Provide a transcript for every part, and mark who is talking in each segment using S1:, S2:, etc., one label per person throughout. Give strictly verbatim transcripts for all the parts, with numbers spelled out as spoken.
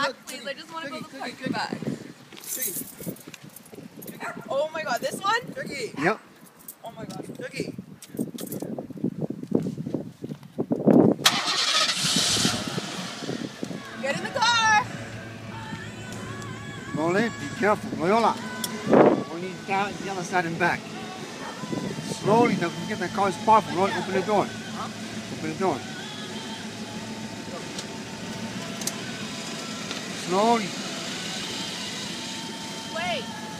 S1: back, please. I just want to go to the park back. Oh my god, this one?
S2: Cookie.
S3: Yep.
S1: Oh my god.
S2: Cookie.
S1: Get in the car!
S3: Slowly, be careful. Loyola. We need down the other side and back. Slowly, don't get the car's powerful. Roll, open the door. Open the door. Slowly.
S1: Wait.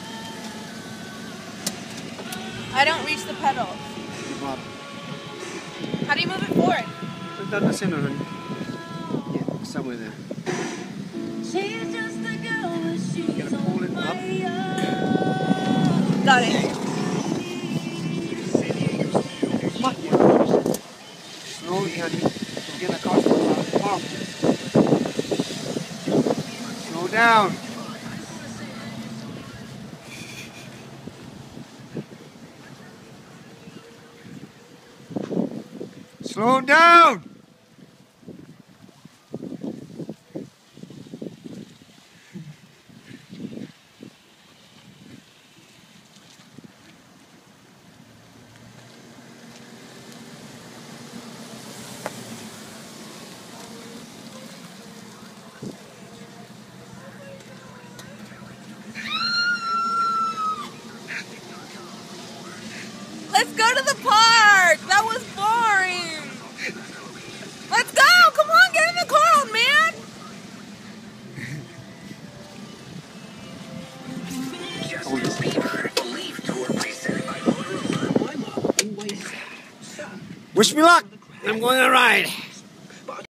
S1: I don't reach the pedal. How do you move it forward?
S3: Put that in the center, honey. Yeah, somewhere there.
S4: She's just a girl, but she's
S3: You gotta pull it up.
S1: Got it.
S3: Slowly, honey. Don't get the car powerful. Slow down. Slow down!
S1: Let's go to the park! That was boring! Let's go! Come on, get in the car, old man!
S3: Wish me luck! I'm going on a ride.